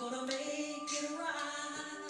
gonna make it right.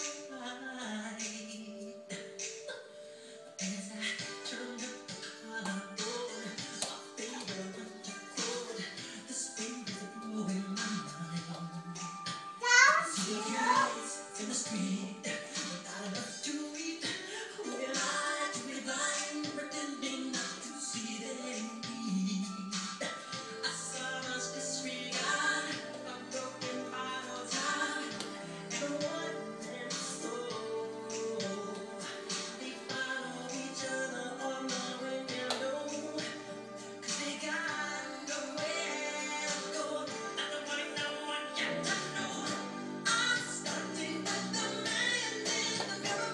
As I turned up the collarbone, my favorite winter coat, the spring is blowing my mind. I see the kids in the street, not enough to eat. Who am I to be blind, pretending not to see their need? I saw much disregard, a broken heart all time, and one and slow. They follow each other on the window, 'cause they got nowhere to go. Not the one no one yet to know. I'm starting with the man in the mirror.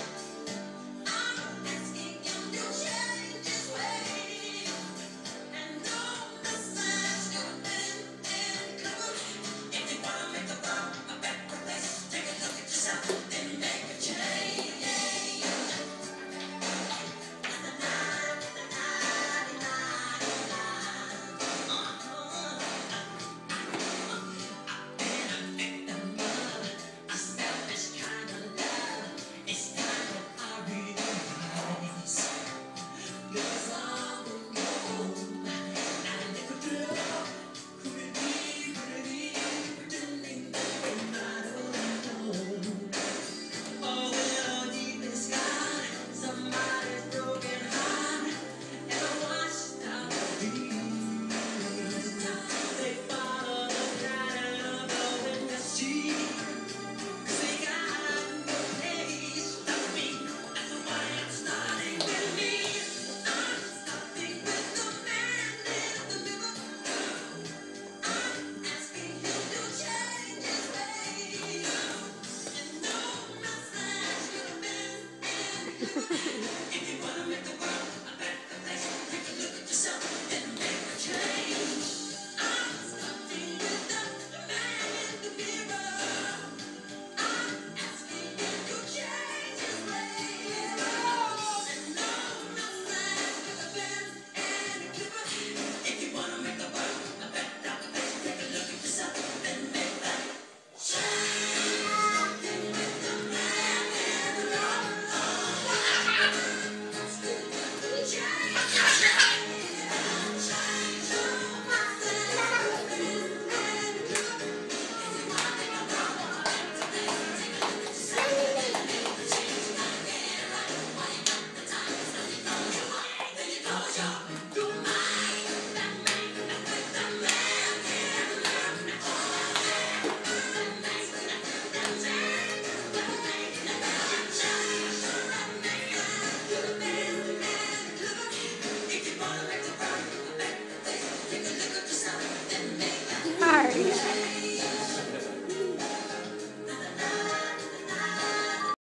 I'm asking him to change his ways, and don't message your pen and cover. If you wanna make the world a better place, take a look at yourself and make a change. A selfish kind of love. It's time that I realize. Because I'm alone. Not a nickel drop. Could it be pretending that we're not alone? Oh, well, deep inside, somebody's broken heart and washed out dreams. They follow the pattern of the window seat, 'cause they got no place to be. That's why I'm starting with me. I'm starting with the man in the mirror. I'm asking him to change his ways, and no message could have been any clearer. If you wanna make the world a better place, take a look at yourself and make a change. I'm starting with the man in the mirror. I'm asking him to change his ways, and no message could have been any clearer. If you wanna make the world a better place, take a look at yourself and make that change. Starting with the man in the mirror. Hard.